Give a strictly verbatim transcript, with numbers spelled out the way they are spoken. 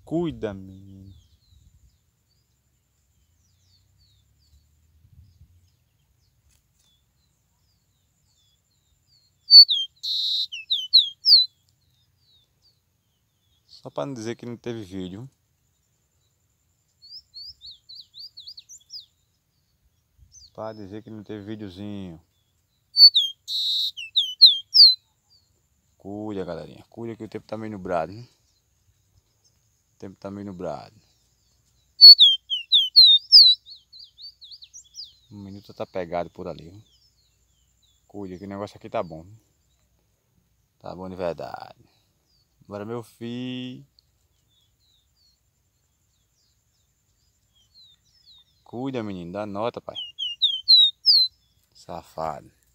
Cuida, menino. Só para não dizer que não teve vídeo. Para dizer que não teve videozinho. Cuida, galerinha. Cuida que o tempo tá meio nublado, hein? O tempo tá meio nublado. O minuto tá pegado por ali, viu? Cuida que o negócio aqui tá bom. Tá bom de verdade. Bora, meu filho. Cuida, menino. Dá nota, pai. Safado.